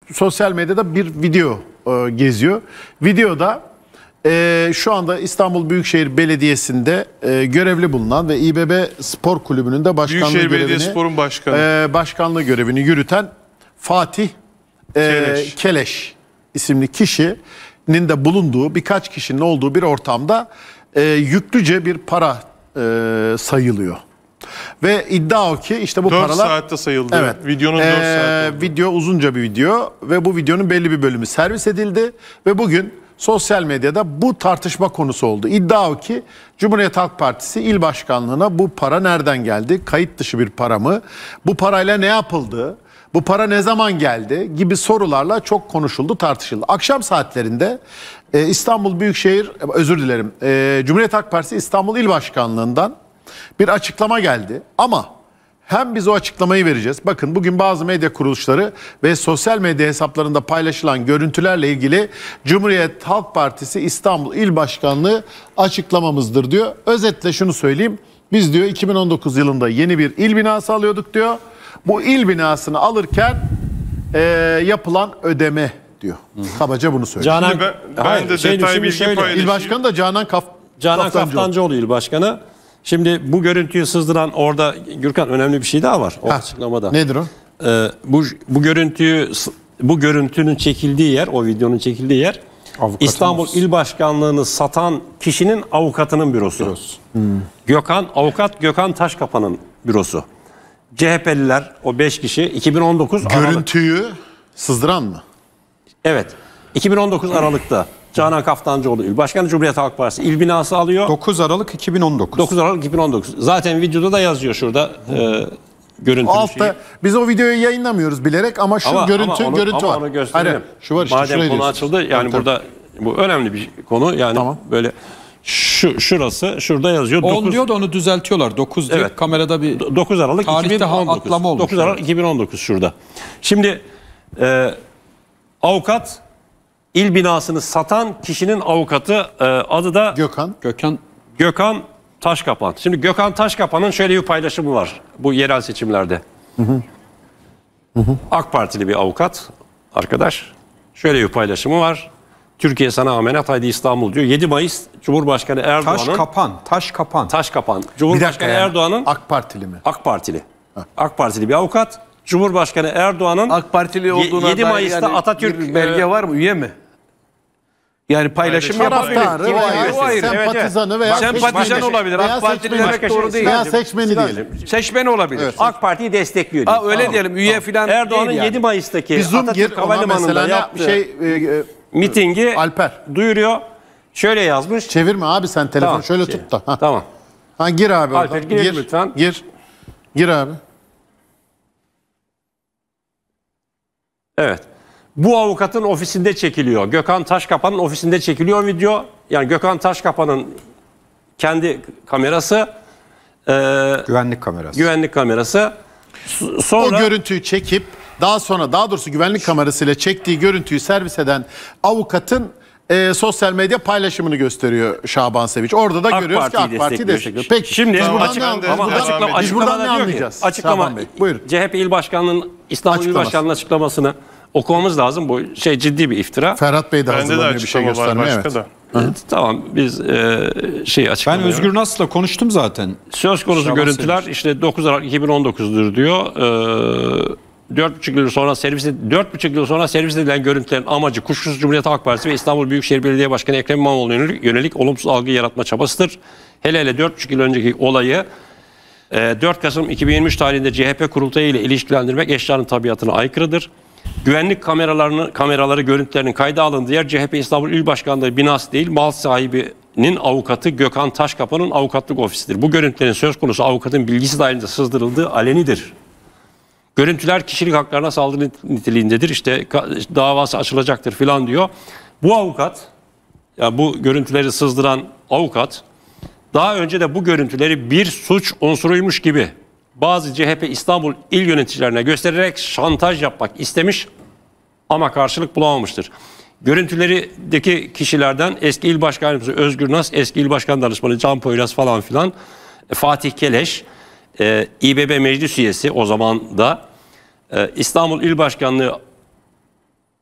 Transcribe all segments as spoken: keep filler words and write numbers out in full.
sosyal medyada bir video e, geziyor. Videoda e, şu anda İstanbul Büyükşehir Belediyesi'nde e, görevli bulunan ve İBB Spor Kulübü'nün de başkanlığı Büyükşehir görevini, Belediyespor'un başkanı. E, başkanlığı görevini yürüten Fatih e, Keleş. Keleş isimli kişinin de bulunduğu, birkaç kişinin olduğu bir ortamda e, yüklüce bir para e, sayılıyor. Ve iddia o ki işte bu dört paralar... saatte sayıldı. Evet. Videonun dört Ee, saat oldu. Video uzunca bir video ve bu videonun belli bir bölümü servis edildi. Ve bugün sosyal medyada bu tartışma konusu oldu. İddia o ki Cumhuriyet Halk Partisi il başkanlığına bu para nereden geldi? Kayıt dışı bir para mı? Bu parayla ne yapıldı? Bu para ne zaman geldi? Gibi sorularla çok konuşuldu, tartışıldı. Akşam saatlerinde e, İstanbul Büyükşehir, özür dilerim, e, Cumhuriyet Halk Partisi İstanbul İl Başkanlığı'ndan bir açıklama geldi. Ama hem biz o açıklamayı vereceğiz. Bakın bugün bazı medya kuruluşları ve sosyal medya hesaplarında paylaşılan görüntülerle ilgili Cumhuriyet Halk Partisi İstanbul İl Başkanlığı açıklamamızdır diyor. Özetle şunu söyleyeyim. Biz diyor iki bin on dokuz yılında yeni bir il binası alıyorduk diyor. Bu il binasını alırken e, yapılan ödeme diyor. Kabaca bunu söylüyor. Canan, Şimdi ben, ben hayır, de şey, detay şimdi bilgi şöyle, paylaşayım. İl Başkanı da Canan Kaf Canan Kaftancıoğlu. Kaftancıoğlu il başkanı. Şimdi bu görüntüyü sızdıran orada Gürkan önemli bir şey daha var o Ha, açıklamada. nedir o? Ee, bu bu görüntüyü bu görüntünün çekildiği yer, o videonun çekildiği yer Avukatımız. İstanbul İl Başkanlığı'nı satan kişinin avukatının bürosu. Bürosu. Gökhan avukat Gökhan Taşkapan'ın bürosu. C H P'liler o beş kişi iki bin on dokuz Aralık. Görüntüyü sızdıran mı? Evet. iki bin on dokuz Aralık'ta Canan Kaftancıoğlu il başkanı, Cumhuriyet Halk Partisi il binası alıyor. dokuz Aralık iki bin on dokuz. dokuz Aralık iki bin on dokuz. Zaten videoda da yazıyor şurada e, görüntülü Altta şeyi. biz o videoyu yayınlamıyoruz bilerek ama şu Ama, görüntü ama onu, görüntü ama var. onu gösterelim. Hayır, şu var işte. Madem şurayı konu diyorsunuz. açıldı yani Tabii, burada bu önemli bir konu yani Tamam. böyle şu şurası şurada yazıyor. on dokuz diyor da onu düzeltiyorlar. dokuz diyor. Evet. Kamerada bir dokuz Aralık tarihte iki bin on dokuz. atlama olmuş. dokuz Aralık iki bin on dokuz şurada. Şimdi e, avukat il binasını satan kişinin avukatı e, adı da Gökhan. Gökhan Gökhan Taşkapan. Şimdi Gökhan Taşkapan'ın şöyle bir paylaşımı var bu yerel seçimlerde. Hı hı. Hı hı. AK Partili bir avukat arkadaş. Şöyle bir paylaşımı var. Türkiye sana amenat, haydi İstanbul diyor. yedi Mayıs Cumhurbaşkanı Erdoğan'ın... Taş kapan, taş kapan. Taşkapan. Bir dakika Cumhurbaşkanı yani. Erdoğan'ın... AK Partili mi? AK Partili. AK Partili bir avukat. Cumhurbaşkanı Erdoğan'ın... AK Partili olduğuna yedi dair Mayıs'ta yani Atatürk... bir belge e, var mı? Üye mi? Yani paylaşım Paylaşım yapabilir. Taraftarı Kim veya üyesi? Evet, sempatizanı veya Sempatizan seçmeni. olabilir. Veya AK Partili seçmeni. demek doğru değil. Veya seçmeni diyelim. Seçmeni olabilir. Evet. AK Parti'yi destekliyor. Ha, diyor. öyle Tamam. diyelim. Üye falan Erdoğan'ın değil yani. yedi Mayıs'taki Bir zoom gir Atatürk ona mesela Havalimanı'nda ne yaptığı şey e, e, mitingi Alper. duyuruyor. Şöyle yazmış. Çevirme abi sen telefonu Tamam, şöyle şey, tut da. Ha. Tamam. Ha, gir abi Alper, oradan. girelim Gir lütfen. Gir. Gir abi. Evet. Bu avukatın ofisinde çekiliyor. Gökhan Taşkapan'ın ofisinde çekiliyor video. Yani Gökhan Taşkapan'ın kendi kamerası, e, Güvenlik kamerası. güvenlik kamerası. S- O Sonra görüntüyü çekip daha sonra daha doğrusu güvenlik kamerasıyla çektiği görüntüyü servis eden avukatın e, sosyal medya paylaşımını gösteriyor Şaban Sevinç. Orada da AK görüyoruz ki Parti'yi AK Parti destekliyor. destekliyor. Peki. Şimdi biz bu buradan açık- ne ama anlayacağız? ama Buradan- açıklama, biz buradan açıklamada ne diyor ki, anlayacağız? açıklama, Şaban Bey, buyurun. C H P İl Başkanı'nın İstanbul İl Açıklaması. Başkanı'nın açıklamasını okumamız lazım. Bu şey ciddi bir iftira. Ferhat Bey de Bende de hazırlanıyor bir şey açıklama var göstermeye. başka Evet. da. Evet, tamam biz e, şey Ben açıklamıyorum. Özgür Nas'la konuştum zaten. Söz konusu Şaban görüntüler Sevinç. işte dokuz Aralık iki bin on dokuz'dur diyor. Ee, dört buçuk yıl sonra servis dört buçuk yıl sonra servis edilen görüntülerin amacı kuşkusuz Cumhuriyet Halk Partisi ve İstanbul Büyükşehir Belediye Başkanı Ekrem İmamoğlu'na yönelik, yönelik olumsuz algı yaratma çabasıdır. Hele hele dört buçuk yıl önceki olayı e, dört Kasım iki bin yirmi üç tarihinde C H P kurultayı ile ilişkilendirmek eşyanın tabiatına aykırıdır. Güvenlik kameralarını kameraları görüntülerinin kayda alındığı yer C H P İstanbul İl Başkanlığı binası değil, mal sahibinin avukatı Gökhan Taşkapan'ın avukatlık ofisidir. Bu görüntülerin söz konusu avukatın bilgisi dahilinde sızdırıldığı alenidir. Görüntüler kişilik haklarına saldırı niteliğindedir. İşte davası açılacaktır filan diyor. Bu avukat, ya bu görüntüleri sızdıran avukat daha önce de bu görüntüleri bir suç unsuruymuş gibi bazı C H P İstanbul il yöneticilerine göstererek şantaj yapmak istemiş ama karşılık bulamamıştır. Görüntülerdeki kişilerden eski il başkanımız Özgür Nas, eski il başkan danışmanı Can Poyraz falan filan, Fatih Keleş, e, İBB meclis üyesi o zaman da e, İstanbul İl Başkanlığı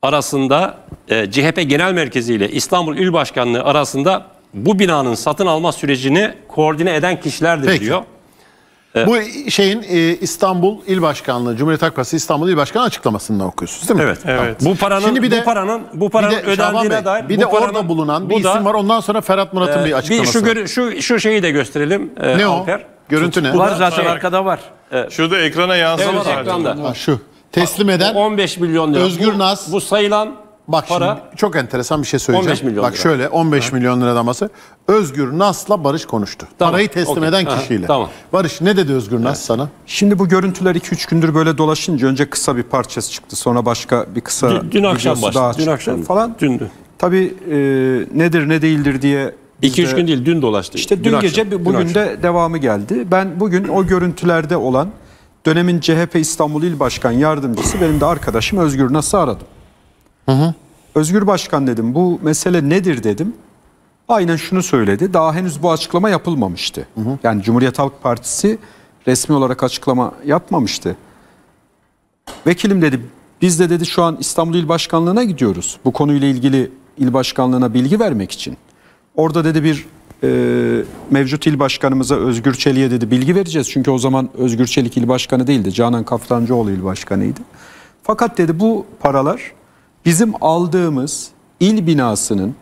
arasında e, C H P Genel Merkezi ile İstanbul İl Başkanlığı arasında bu binanın satın alma sürecini koordine eden kişilerdir Peki. diyor. Bu şeyin e, İstanbul İl Başkanlığı, Cumhuriyet Halk Partisi İstanbul İl Başkanı açıklamasından okuyorsunuz değil mi? Evet. Evet. Bu paranın Şimdi bir de- bu paranın bu Bir paranın de Şaban ödendiğine Bey, dair bir bu de paranın- orada bulunan bir bu da, isim var. Ondan sonra Ferhat Murat'ın e, bir açıklaması şu, var. görü- şu şu şeyi de gösterelim. e, Ne o? Alper. Görüntü ne? Var zaten şey- arkada var. Şurada ekrana yansıdı Evet, zaten. ekranda. Ha, şu. Teslim eden on beş milyon lira. Özgür Bu- Naz. Bu sayılan bak para şimdi çok enteresan bir şey söyleyeceğim. on beş milyon Bak lira. şöyle on beş milyon lira daması. Özgür Nas'la Barış konuştu. Tamam, Parayı teslim okey. eden Aha, kişiyle. tamam. Barış ne dedi Özgür Nas sana? Şimdi bu görüntüler iki üç gündür böyle dolaşınca önce kısa bir parçası çıktı. Sonra başka bir kısa Dün- dün akşam videosu başladı. daha Dün çıktı akşam falan. Dündü. Tabii e, nedir ne değildir diye biz iki üç de- gün değil dün dolaştı. İşte dün, akşam, gece dün bugün akşam. de devamı geldi. Ben bugün o görüntülerde olan dönemin C H P İstanbul İl Başkan Yardımcısı benim de arkadaşım Özgür Nas'ı aradım. Özgür Başkan dedim bu mesele nedir dedim. Aynen şunu söyledi. Daha henüz bu açıklama yapılmamıştı. Yani Cumhuriyet Halk Partisi resmi olarak açıklama yapmamıştı. Vekilim dedi biz de dedi şu an İstanbul İl Başkanlığı'na gidiyoruz. Bu konuyla ilgili il başkanlığına bilgi vermek için. Orada dedi bir e, mevcut il başkanımıza Özgür Çelik'e dedi bilgi vereceğiz. Çünkü o zaman Özgür Çelik il başkanı değildi. Canan Kaftancıoğlu il başkanıydı. Fakat dedi bu paralar bizim aldığımız il binasının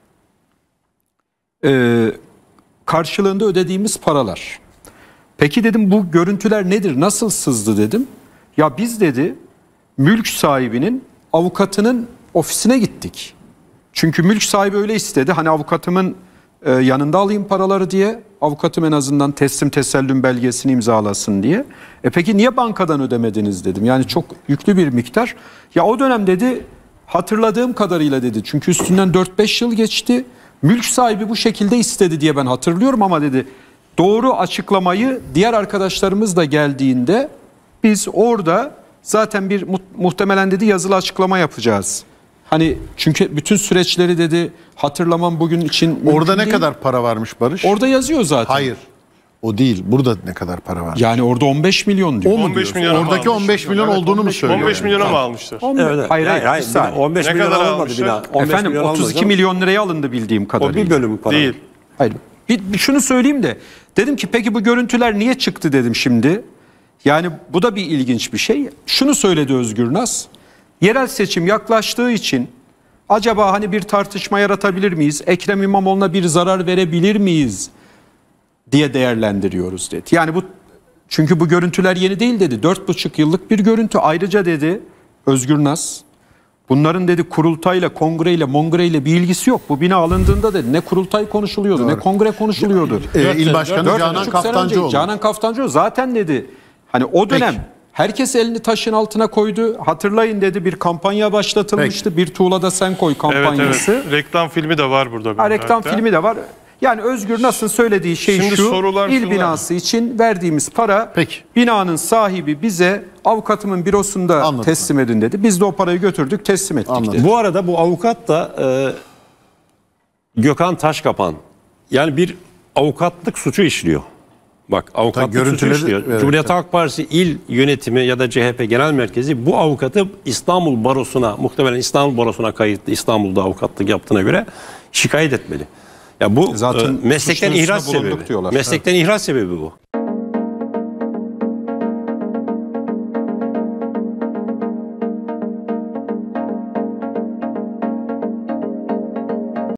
e, karşılığında ödediğimiz paralar. Peki dedim bu görüntüler nedir? Nasıl sızdı dedim. Ya biz dedi mülk sahibinin avukatının ofisine gittik. Çünkü mülk sahibi öyle istedi. Hani avukatımın e, yanında alayım paraları diye. Avukatım en azından teslim tesellüm belgesini imzalasın diye. E peki niye bankadan ödemediniz dedim. Yani çok yüklü bir miktar. Ya o dönem dedi hatırladığım kadarıyla dedi. Çünkü üstünden dört beş yıl geçti. Mülk sahibi bu şekilde istedi diye ben hatırlıyorum ama dedi doğru açıklamayı diğer arkadaşlarımız da geldiğinde biz orada zaten bir mu- muhtemelen dedi yazılı açıklama yapacağız. Hani çünkü bütün süreçleri dedi hatırlamam bugün için mümkün Orada ne değil. kadar para varmış Barış? Orada yazıyor zaten. Hayır. O değil. Burada ne kadar para var? Yani orada on beş milyon diyor. O mu on beş diyorsun? milyona mı Oradaki almış? on beş milyon Evet, olduğunu mu on beş söylüyor? on beş milyona mı almışlar? on beş Evet, evet. Hayır hayır. hayır, bir saniye. on beş Ne milyon kadar alınmadı almışlar? bina. on beş Efendim milyon otuz iki alınmadı. milyon liraya alındı bildiğim O kadarıyla. bir bölümü para. Değil. Hayır. Bir, bir şunu söyleyeyim de dedim ki peki bu görüntüler niye çıktı dedim şimdi. Yani bu da bir ilginç bir şey. Şunu söyledi Özgür Nas. Yerel seçim yaklaştığı için acaba hani bir tartışma yaratabilir miyiz? Ekrem İmamoğlu'na bir zarar verebilir miyiz diye değerlendiriyoruz dedi. Yani bu çünkü bu görüntüler yeni değil dedi. Dört buçuk yıllık bir görüntü. Ayrıca dedi Özgür Nas bunların dedi kurultayla, kongreyle, mongreyle bir ilgisi yok. Bu bina alındığında dedi ne kurultay konuşuluyordu, ne kongre konuşuluyordu. Ee, İl Başkanı Dört Canan buçuk sene önce Kaftancıoğlu. Canan Kaftancıoğlu zaten dedi. Hani o dönem Peki. herkes elini taşın altına koydu. Hatırlayın dedi bir kampanya başlatılmıştı. Bir tuğlada sen koy Evet kampanyası. evet. Reklam filmi de var burada. Ha, bende reklam hatta. filmi de var. Yani Özgür Nas'ın söylediği şey Şimdi şu. sorular İl şunlar. binası için verdiğimiz para Peki. binanın sahibi bize avukatımın bürosunda Anladım. teslim edin dedi. Biz de o parayı götürdük teslim ettik Anladım. dedi. Bu arada bu avukat da e, Gökhan Taşkapan. Yani bir avukatlık suçu işliyor. Bak avukatlık Tabii suçu görüntüleri- işliyor. evet, Cumhuriyet Halk Partisi il yönetimi ya da C H P Genel Merkezi bu avukatı İstanbul Barosu'na muhtemelen İstanbul Barosu'na kayıtlı İstanbul'da avukatlık yaptığına göre şikayet etmeli. Ya bu Zaten e, meslekten suç ihraç duyurusunda bulunduk sebebi. diyorlar. Meslekten ihraç sebebi bu.